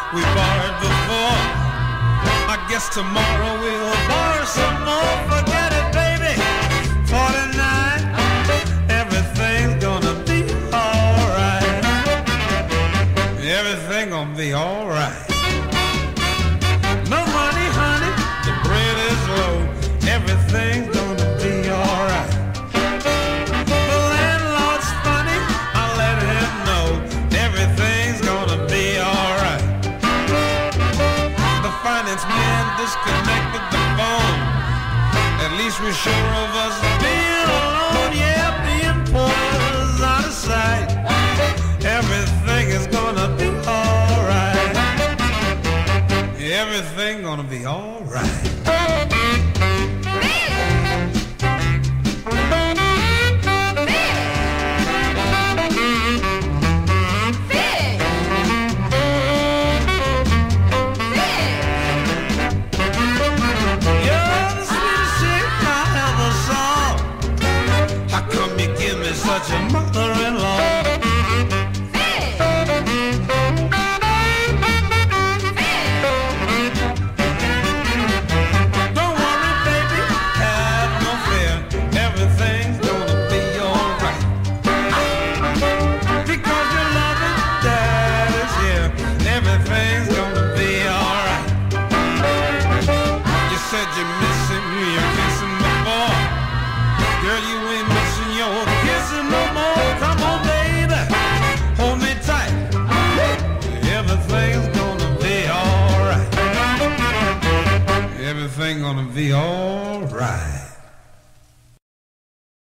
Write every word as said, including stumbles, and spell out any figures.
We borrowed before. I guess tomorrow we'll borrow some more. Forget it, baby. forty-nine. Everything's gonna be alright. Everything gonna be alright. No money, honey. The bread is low. Everything's gonna be alright. The landlord's funny. I let him know. Everything's gonna be alright. The finance man disconnected the phone. At least we're sure of us being alone. Yeah, being poor is out of sight. Everything is gonna be alright. Everything gonna be alright. Such a mother-in-law. Don't worry, baby, have no fear. Everything's gonna be alright. Because you're loving, Dad is here. Everything's gonna be alright. You said you miss him, you're kissing before. Girl, you ain't missing your kissing no more. Come on, baby, hold me tight. Everything's gonna be alright. Everything gonna be alright.